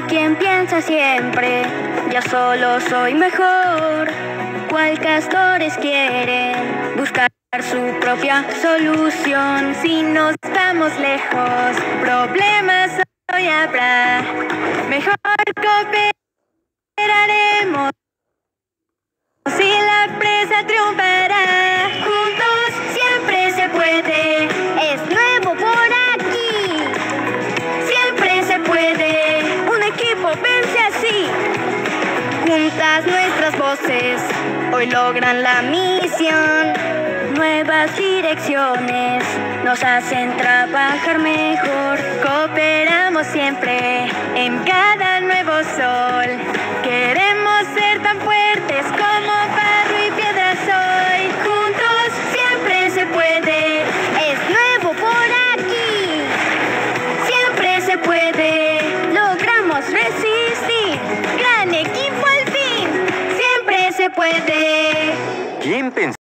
hay quien piensa siempre, yo solo soy mejor. ¿Cuál castores quieren buscar su propia solución? Si nos estamos lejos, problemas hoy habrá. Mejor cooperaremos y la empresa triunfará. Juntos siempre se puede, es nuevo por aquí. Siempre se puede, un equipo vence así. Juntas nuestras voces hoy logran la misión. Nuevas direcciones nos hacen trabajar mejor. Cooperamos siempre en cada nuevo sol. Queremos ser tan fuertes como barro y piedras hoy. Juntos siempre se puede, es nuevo por aquí. Siempre se puede, logramos resistir. Gran equipo al fin, siempre se puede. ¿Quién pensó